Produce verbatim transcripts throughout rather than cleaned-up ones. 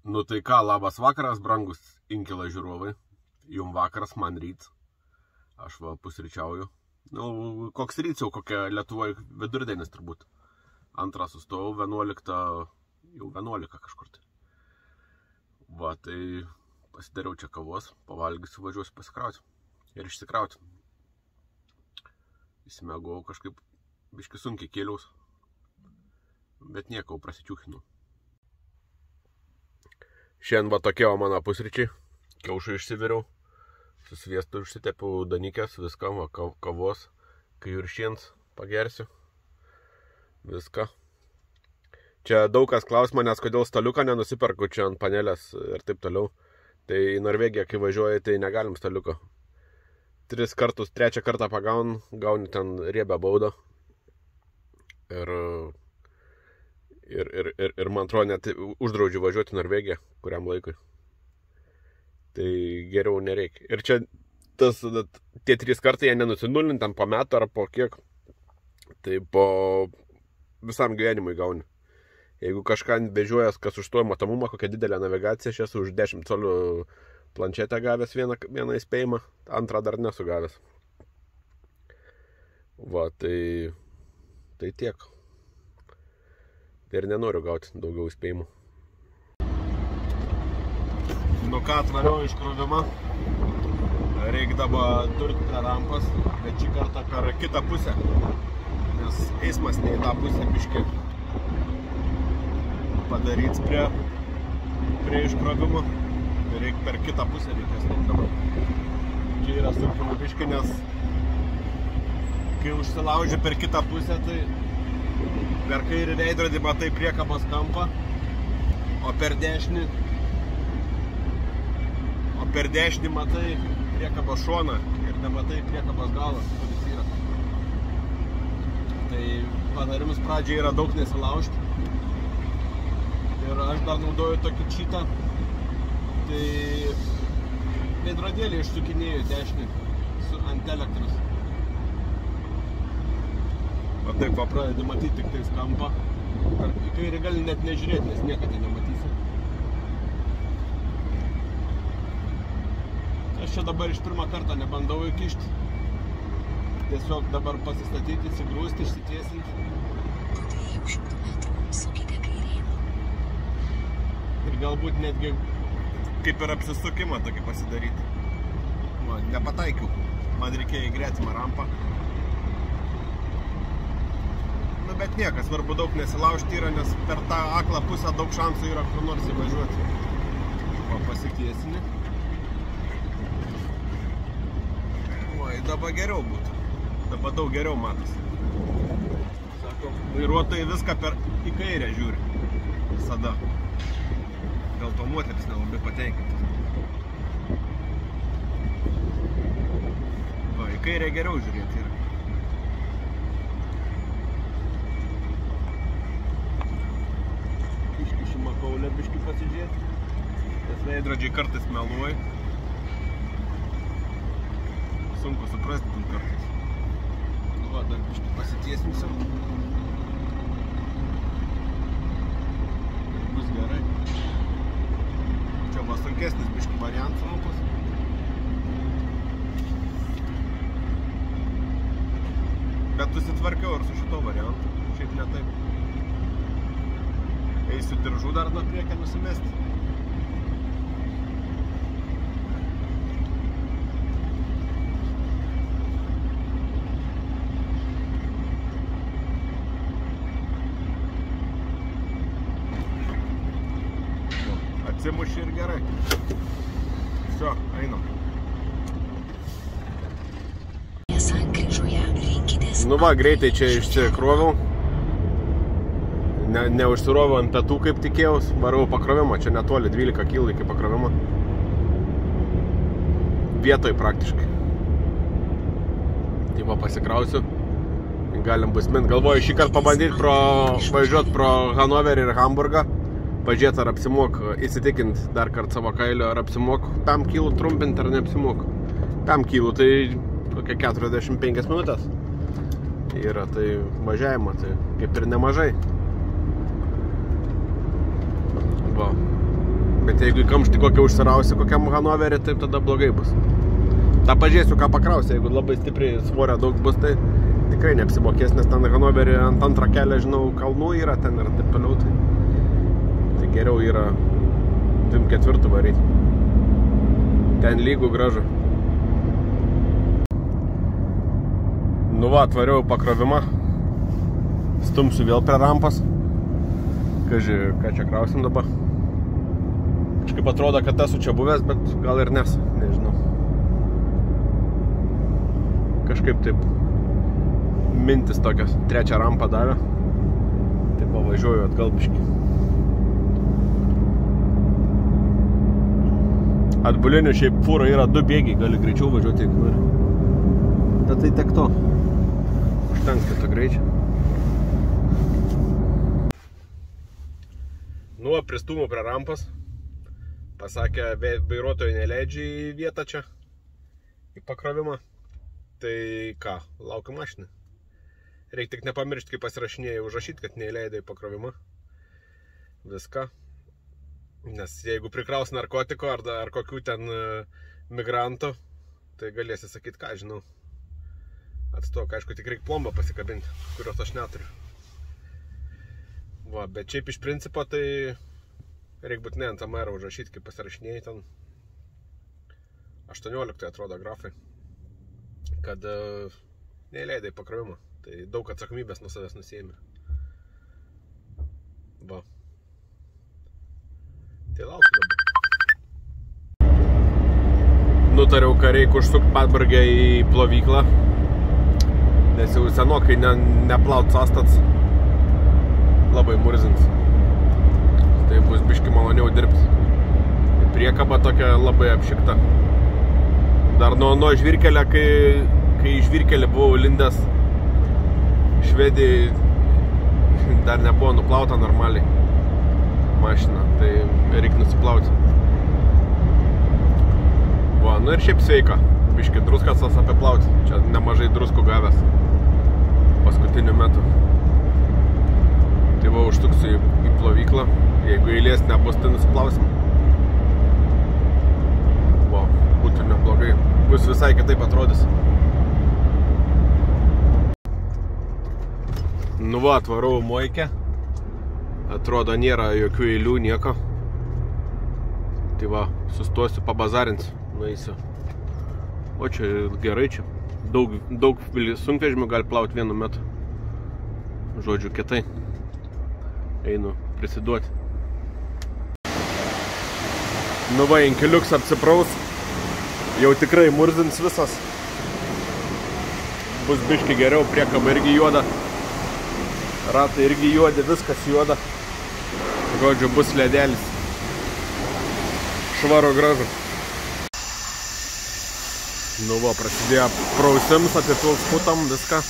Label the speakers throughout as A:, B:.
A: Nu tai ką, labas vakaras, brangus inkilo žiūrovai. Jum vakaras, man ryts. Aš va pusryčiauju. Nu, koks ryts jau, kokia Lietuvoje vidurdienis turbūt. Antrą sustojau, vienuoliktą, jau vienuolika kažkur tai. Va, tai pasidariau čia kavos, pavalgysiu, važiuosiu pasikrauti ir išsikrauti. Įsimegau kažkaip, biški sunkiai kėliaus, bet nieko, prasičiūchinu. Šiandien va tokie o mano pusryčiai, kiaušų išsiviriau, su sviestu išsitepiau danykės, viską, va, kavos, kai ir šiandien pagersiu, viską. Čia daug kas klaus manęs, kodėl staliuką nenusiperku čia ant panelės ir taip toliau. Tai į Norvegiją, kai važiuoji, tai negalim staliuko. Tris kartus, trečią kartą pagaun, gauni ten riebę baudą. Ir, ir, ir, ir, ir man atrodo, net uždraudžiu važiuoti į Norvegiją kuriam laikui. Tai geriau nereikia. Ir čia tas, tie trys kartai jie nenusinulint ten po metų ar po kiek. Tai po visam gyvenimui gauni. Jeigu kažką vežiojas, kas užstoja matomumą, kokią didelę navigaciją, aš esu už dešimt colių planšetę gavęs vieną, vieną įspėjimą, antrą dar nesu gavęs. Va, tai, tai tiek. Tai ir nenoriu gauti daugiau įspėjimų. Nu ką, atvariau iškrovimą. Reikia dabar durti prie rampas, bet šį kartą per kitą pusę. Nes eismas ne į tą pusę biškį padaryti prie, prie iškrovimo. Reikia per kitą pusę reikės dabar. Čia yra sunkiau biškį, nes kai užsilauži per kitą pusę, tai per kairį veidrodį matai priekabos kampą, o per dešinį o per dešinį matai priekabos šoną ir nematai priekabos galą, kuris yra. Tai patarimas pradžiai yra daug nesilaužti. Ir aš dar naudoju tokį čitą, tai veidrodėlį išsukinėju dešinį ant elektros. Va taip va pradedi matyti tik tais kampą. Į kairį gali net nežiūrėti, nes niekada nematysi. Aš čia dabar iš pirmą kartą nebandau įkišti. Tiesiog dabar pasistatyti, įsigrūsti, išsitiesinti. Ir galbūt netgi kaip ir apsisukimą tokį pasidaryti. Va, nepataikiau. Man reikėjo į gretimą rampą. Nu, bet niekas, svarbu daug nesilaužti yra, nes per tą aklą pusę daug šansų yra kur nors įvažiuoti. Va, pasitiesini. Va, dabar geriau būtų. Dabar daug geriau matosi. Sako, vairuotojai viską per į kairę žiūri. Visada. Dėl to moteris nelabai patenkintas. Va, į kairę geriau žiūrėti yra. Biški šimą kaulę, biški pasižiūrėti. Tas veidrodžiai kartais meluoja. Sunku suprasti ten kartais. Nu va, dar biški pasitiesinsiu. Bus gerai. Čia va sunkesnis biški variantas rampos. Bet susitvarkiau ir su šito variantu. Šiaip ne taip. Eisiu diržų dar nuo priekio nusimesti. Atsimuši ir gerai. Šio, einam. Nu va, greitai čia išsikroviau. Ne, neužsiroviau ant pietų, kaip tikėjaus. Varau pakrovimą, čia netoli dvylika kilų iki pakrovimo. Vietoj praktiškai. Tai va, pasikrausiu. Galim bus mint. Galvoju šį kartą pabandyti pro, važiuoti pro Hanoverį ir Hamburgą. Pažiūrėti, ar apsimok, įsitikint dar kartą savo kailio, ar apsimok pem kilų trumpinti, ar neapsimok. pem kilų, tai kokia keturiasdešimt penkias minutės yra, tai važiavimo, tai kaip ir nemažai. Va. Bet jeigu į kamštį kokią užsirausi, kokiam Hanoverį, tai tada blogai bus. Ta pažiūrėsiu, ką pakrausi, jeigu labai stipriai svorio daug bus, tai tikrai neapsimokės, nes ten Hanoverį ant antrą kelią, žinau, kalnų yra ten ir taip toliau. Tai, tai geriau yra dvim ketvirtų varyti. Ten lygų gražu. Nu va, atvariau pakrovimą. Stumsiu vėl prie rampas. Kaži, ką čia krausim dabar. Kažkaip atrodo, kad esu čia buvęs, bet gal ir nes, nežinau. Kažkaip taip mintis tokios. Trečią rampą davė. Taip pavažiuoju atgal biškį. Atbulinių šiaip fūro yra du bėgiai, gali greičiau važiuoti, jeigu nori. Bet tai tiek to. Užtenks kito greičio. Nu, pristūmau prie rampas. Pasakė, vairuotojai neleidžia į vietą čia, į pakrovimą. Tai ką, laukiu mašiną. Reikia tik nepamiršti, kai pasirašinėjai, užrašyti, kad neįleidai į pakrovimą. Viską. Nes jeigu prikraus narkotiko ar, ar kokių ten migrantų, tai galėsi sakyti, ką žinau. Atstok, aišku, tik reikia plombą pasikabinti, kurios aš neturiu. Va, bet šiaip iš principo tai reikia būtinai ant amerą užrašyti, kai pasirašinėjai ten aštuonioliktą atrodo grafai, kad uh, neįleidai pakrovimą. Tai daug atsakomybės nuo savęs nusiėmė. Va. Tai laukiu dabar. Nutariau, kad reikia užsukti Padbargę į plovyklą, nes jau senokai ne, neplaut sastats, labai murzins. Tai bus biški maloniau dirbti. Priekaba tokia labai apšikta. Dar nuo, nuo žvirkelio, kai, kai žvirkelį buvau lindęs Švedijai, dar nebuvo nuplauta normaliai mašina, tai reikia nusiplauti. Va, nu ir šiaip sveika. Biški druskas apiplauti. Čia nemažai druskų gavęs paskutiniu metu. Tai va, užtuksiu į, į plovyklą. Jeigu eilės nebus, tai nusiplausim. Va, būtų neblogai. Bus visai kitaip atrodys. Nu va, atvarau Moikę. Atrodo, nėra jokių eilių, nieko. Tai va, sustosiu, pabazarinsiu, nueisiu. O čia gerai čia. Daug, daug sunkvežimių gali plauti vienu metu. Žodžiu, kietai. Einu prisiduoti. Nu va, inkiliuks apsipraus. Jau tikrai murzins visas. Bus biški geriau, priekaba irgi juoda. Ratai irgi juodi, viskas juoda. Žodžiu, bus ledelis. Švaro gražu. Nu va, prasidėjo prausims, apipils putam, viską.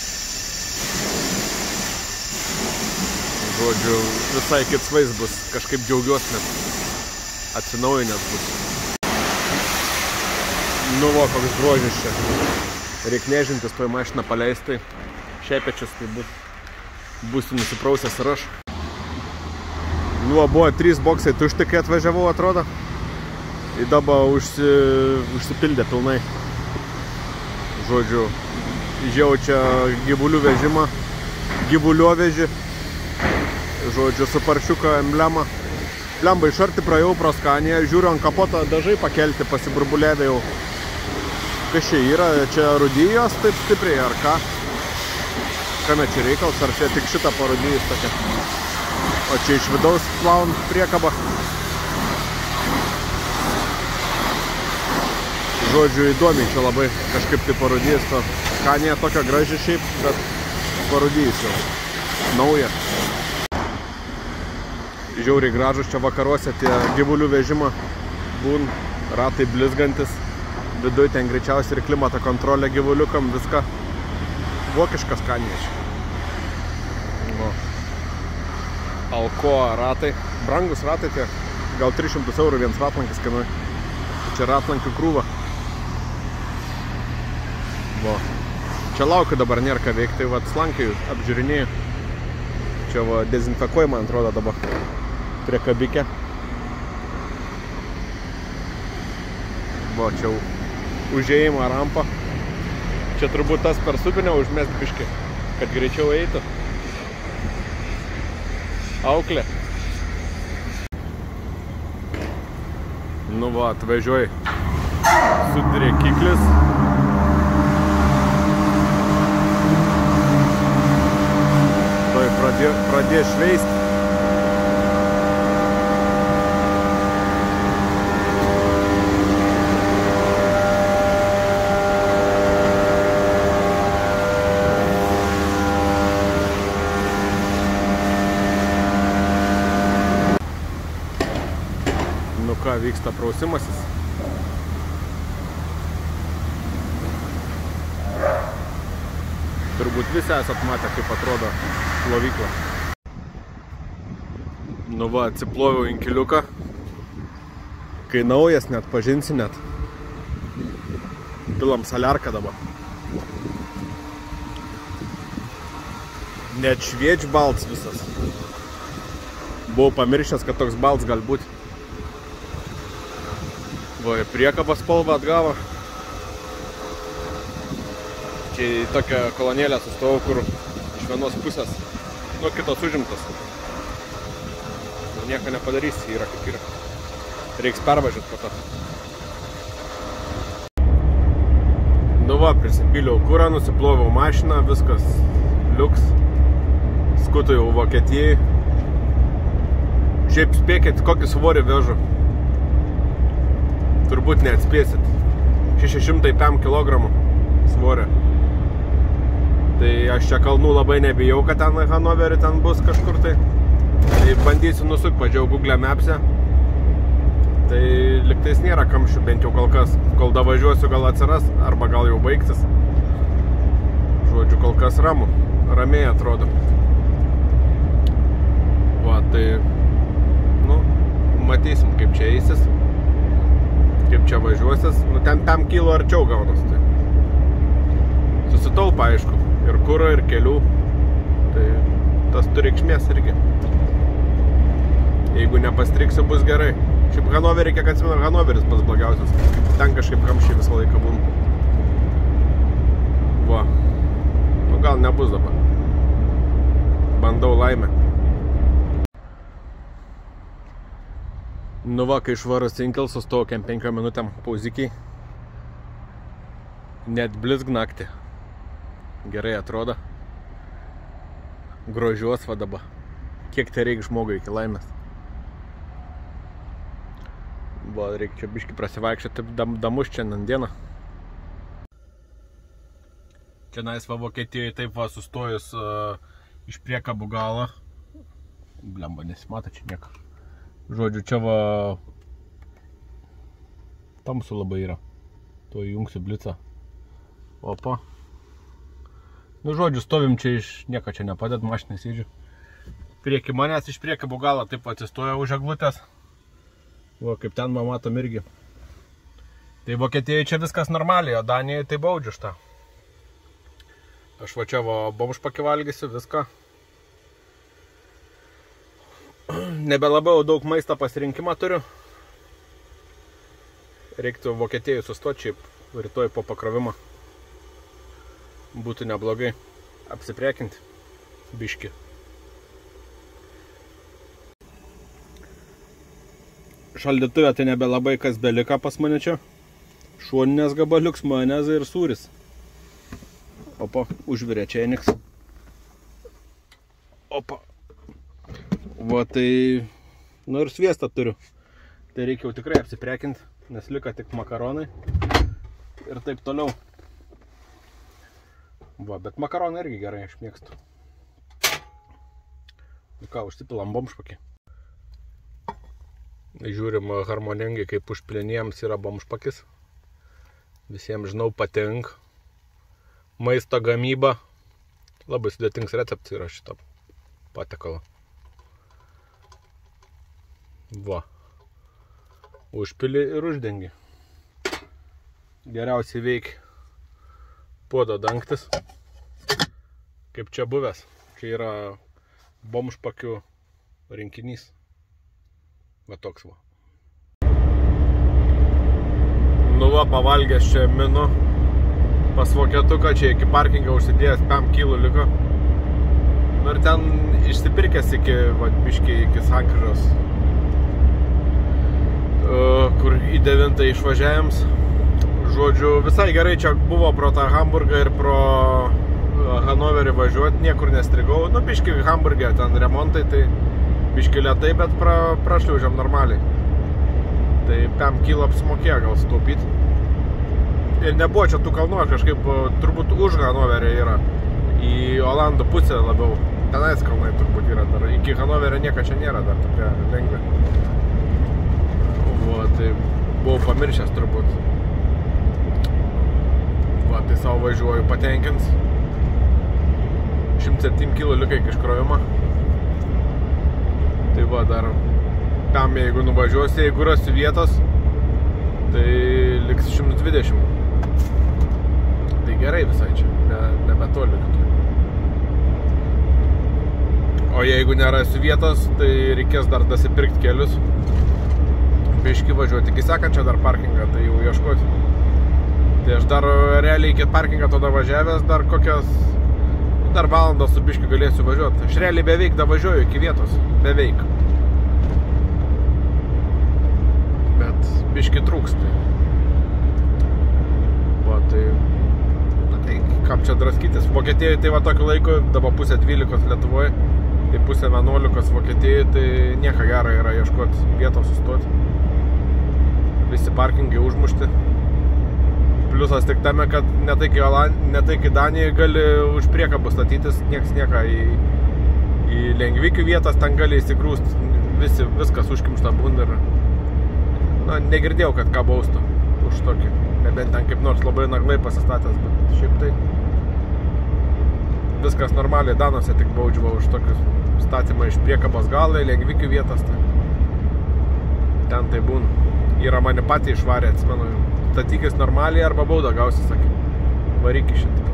A: Žodžiu, visai kits vaiz bus. Kažkaip džiaugiuosi, nes atsinaujinęs bus. Nu va, koks grožis čia. Reik nežintis toj mašiną paleistai. Šepečius tai bus. Būsiu nusiprausęs ir aš. Nu, buvo trys boksai tušti, kai atvažiavau, atrodo. Į dabą užsi, užsipildė pilnai. Žodžiu, žiau čia gyvulių vežimą, gyvuliovežį. Žodžiu, su paršiuko emblemą. Blemba, iš arti praėjau pro Skaniją, žiūriu ant kapoto dažai pakelti, pasiburbulėvė jau. Kas čia yra? Čia rudijos taip stipriai, ar ką? Kame čia reikals, ar čia tik šitą parudijus tokia? O čia iš vidaus plaun priekaba. Žodžiu, įdomiai čia labai kažkaip tai parudijus to. Skanija tokia graži šiaip, bet parudijus jau. Nauja. Žiauriai gražus čia vakaruose tie gyvulių vežimą. Būn, ratai blizgantis. Viduj ten greičiausiai ir klimato kontrolė gyvuliukam, viską. Vokiškas Skanija čia. No. Alcoa ratai. Brangus ratai tie. Gal tris šimtus eurų vienas ratlankis kainuoja. Čia ratlankių krūva. Vo. Čia laukiu dabar nėra ką veikti, tai vat slankiai apžiūrinėjau. Čia va dezinfekuoju, man atrodo dabar. Prie kabikę. Va, čia užėjimo rampa. Čia turbūt tas per subinę užmest biškį, kad greičiau eitų. Auklė. Nu va, atvažiuoji. Sudrėkiklis. Toj pradė, pradė šveisti. Nu ką, vyksta prausimasis. Turbūt visi esat matę, kaip atrodo plovykla. Nu va, atsiploviau inkiliuką. Kai naujas, net pažinsi net. Pilam saliarką dabar. Net švieč balts visas. Buvau pamiršęs, kad toks balts gali būti. Va, ir priekabą spalvą atgavo. Čia tokią kolonėlę sustojau, kur iš vienos pusės, nu, kitos užimtas. Nieko nepadarys, yra kaip yra. Reiks pervažiuoti po to. Nu va, prisipyliau kurą, nusiploviau mašiną, viskas liuks. Skutujau Vokietijai. Šiaip spėkit, kokį svorį vežu. Turbūt neatspėsit. šeši šimtai penkiasdešimt kilogramų svorio. Tai aš čia kalnų labai nebijau, kad ten Hanoverį ten bus kažkur tai. Tai bandysiu nusuk, padžiau Google Maps'e. Tai liktais nėra kamščių, bent jau kol kas. Kol davažiuosiu, gal atsiras, arba gal jau baigsis. Žodžiu, kol kas ramu. Ramiai atrodo. Va, tai, nu, matysim, kaip čia eisis. Kaip čia važiuosis. Nu, ten pem kilo arčiau gaunas. Tai susitaupa, aišku. Ir kuro, ir kelių. Tai tas turi reikšmės irgi. Jeigu nepastriksiu, bus gerai. Šiaip Hanoverį, kiek atsimenu, Hanoveris pats blogiausias. Ten kažkaip kamščiai visą laiką būna. Va. Nu, gal nebus dabar. Bandau laimę. Nu va, kai švarus inkil, sustojau kem penkiom minutėm pauzikiai. Net blizg naktį. Gerai atrodo. Grožiuos va dabar. Kiek tai reikia žmogui iki laimės. Va, reikia čia biškį prasivaikščioti, taip damus šiandien dieną. Čia nais va Vokietijoje taip va sustojus uh, iš priekabų galą. Blemba, nesimata čia nieko. Žodžiu, čia va tamsu labai yra. Tuo įjungsiu blicą. Opa. Nu, žodžiu, stovim čia iš nieko čia nepadėt, mašinai sėdžiu. Prieki manęs iš priekabų galą taip atsistoja už eglutės. Va, kaip ten man matom irgi. Tai Vokietijoje čia viskas normaliai, o Danijoje tai baudžiu šitą. Aš va čia va bomžpakį valgysiu, viską. Nebelabai daug maisto pasirinkimą turiu. Reiktų Vokietijoje sustoti šiaip rytoj po pakrovimo. Būtų neblogai apsiprekinti biškį. Šaldytuvė tai nebelabai kas belika pas mane čia. Šoninės gabaliuks, majonezai ir sūris. Opa, užvirė čia eniks. Opa. Va, tai, nu ir sviestą turiu. Tai reikia jau tikrai apsiprekinti, nes liko tik makaronai. Ir taip toliau. Va, bet makaronai irgi gerai, aš mėgstu. Nu ką, užsipilam bomžpakį. Žiūrim harmoningai, kaip užpiliniems yra bomžpakis. Visiems, žinau, patink. Maisto gamyba. Labai sudėtingas receptas yra šito patiekalo. Va. Užpili ir uždengi. Geriausiai veikia puodo dangtis. Kaip čia buvęs. Čia yra bomžpakių rinkinys. Va toks va. Nu va, pavalgęs čia minu pas vokietuką, čia iki parkingą užsidėjęs pem kilų liko. Nu ir ten išsipirkęs iki, va, biškiai iki sankryžos, kur į devintą išvažiavėms. Žodžiu, visai gerai čia buvo pro tą Hamburgą ir pro Hanoverį važiuoti, niekur nestrigau. Nu, biški Hamburgė, ten remontai, tai biški lėtai, bet pra, prašliaužiam normaliai. Tai pem kilų apsimokėjo gal sutaupyti. Ir nebuvo čia tų kalnų, kažkaip turbūt už Hanoverį yra. Į Olandų pusę labiau. Tenais kalnai turbūt yra dar. Iki Hanoverio nieko čia nėra dar tokia lengvė. O, tai buvau pamiršęs turbūt. Va, tai savo važiuoju patenkins. šimtas septyni kilų likai iki iškrovimo. Tai va, dar tam jeigu nuvažiuosi, jeigu rasiu vietos, tai liks šimtas dvidešimt. Tai gerai visai čia, ne, nebetoli. O jeigu nerasiu vietos, tai reikės dar dasipirkti kelius. Biški važiuoti iki sekančio dar parkingą, tai jau ieškoti. Tai aš dar realiai iki parkingą tada važiavęs, dar kokias, dar valandą su biškiu galėsiu važiuoti. Aš realiai beveik da važiuoju iki vietos, beveik. Bet biški trūksta. Va, tai, na, tai kam čia draskytis. Vokietijoje tai va tokiu laiku, dabar pusė dvylikos Lietuvoje, tai pusė vienuolikos Vokietijoje, tai nieko gero yra ieškoti vietos sustoti. Visi parkingai užmušti. Pliusas tik tame, kad ne tai kai Danijoje gali už priekabų statytis, nieks nieka į, į lengvikių vietas, ten gali įsigrūst, visi, viskas užkimšta būna ir, na, negirdėjau, kad ką baustų už tokį, nebent ten kaip nors labai naglai pasistatęs, bet šiaip tai viskas normaliai Danuose tik baudžiava už tokius statymą iš priekabos galą į lengvikių vietas, tai ten tai būna. Yra mane patį išvarė, atsimenu, statykis normaliai arba baudą gausi, sakė. Varyk į šitą.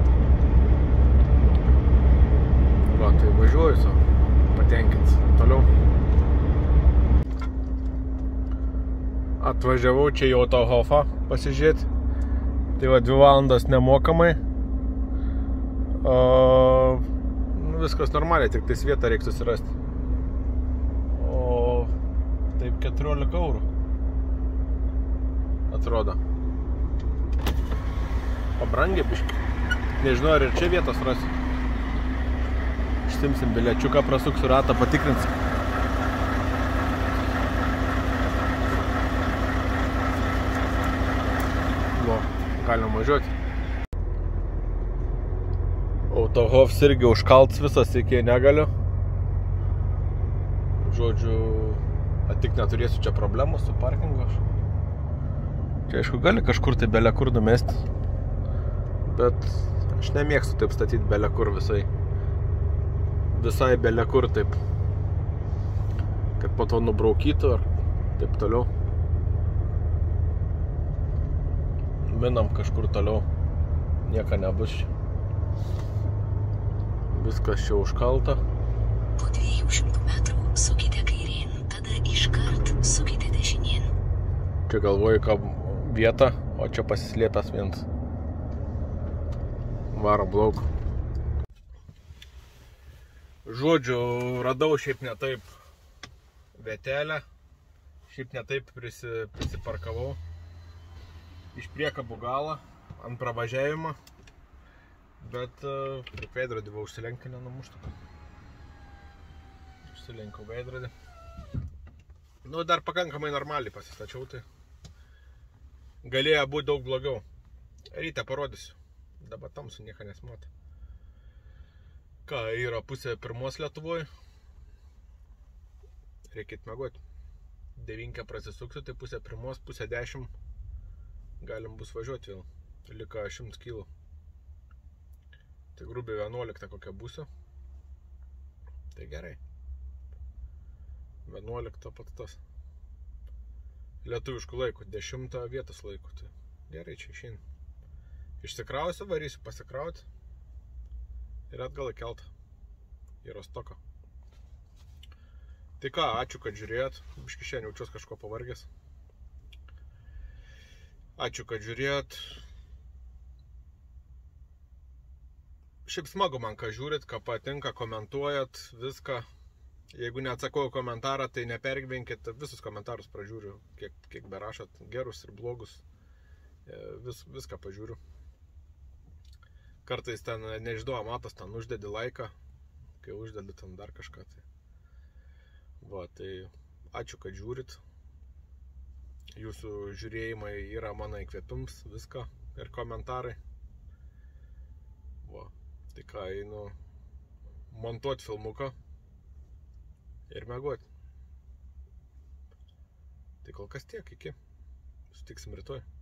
A: Va, tai važiuoju su, patenkins. Toliau. Atvažiavau čia į Autohofą pasižiūrėti. Tai va, dvi valandas nemokamai. O, nu, viskas normaliai, tik tais vietą reikia susirasti. O taip keturiolika eurų. Atrodo. Pabrangė biški. Nežinau, ar ir čia vietos rasiu. Išsimsim biliečiuką, prasuksiu ratą, patikrinsim. Va, galim važiuoti. Autohofs irgi užkalts visas iki negaliu. Žodžiu, tik neturėsiu čia problemų su parkingu aš. Čia, aišku, gali kažkur tai belia kur numesti, bet aš nemėgstu taip statyti belia kur visai. Visai belia kur taip, kad po to nubraukytų ar taip toliau. Minam kažkur toliau, nieka nebus čia. Viskas čia užkalta.
B: Po dviejų šimtų metrų sukite kairėn, tada iškart sukite dešinėn.
A: Čia galvoju, ką vieta, o čia pasislėpęs vienas. Varom lauk. Žodžiu, radau šiaip ne taip vietelę, šiaip ne taip prisi, prisiparkavau iš priekabų galą ant pravažiavimo, bet uh, kaip veidrodį buvo užsilenkti nenumuštų. Užsilenkau veidrodį. Nu, dar pakankamai normaliai pasistačiau, tai galėjo būti daug blogiau. Ryte parodysiu. Dabar tamsu nieko nesimato. Ką, yra pusė pirmos Lietuvoje. Reikėt mėgoti. Devinkę prasisuksiu, tai pusė pirmos, pusė dešimt. Galim bus važiuoti vėl. Lika šimtas kilų. Tai grubiai vienuoliktą kokią būsiu. Tai gerai. vienuoliktą pats tas. Lietuviškų laikų, dešimtą vietos laikų. Tai gerai čia išeina. Išsikrausiu, varysiu pasikrauti ir atgal į keltą į Rostoką. Tai ką, ačiū, kad žiūrėjot. Biški šiandien jaučiuos kažko pavargęs.
C: Ačiū, kad žiūrėjot. Šiaip smagu man, ką žiūrit, ką patinka, komentuojat viską. Jeigu neatsakau komentarą, tai nepergyvenkit, visus komentarus pražiūriu, kiek, kiek berašat, gerus ir blogus. Vis, viską pažiūriu. Kartais ten nežinau, matos, ten uždedi laiką, kai uždedi ten dar kažką. Tai. Va, tai ačiū, kad žiūrit. Jūsų žiūrėjimai yra mano įkvėpims, viską ir komentarai. Va, tai ką, einu montuoti filmuką ir miegoti. Tai kol kas tiek, iki. Sutiksim rytoj.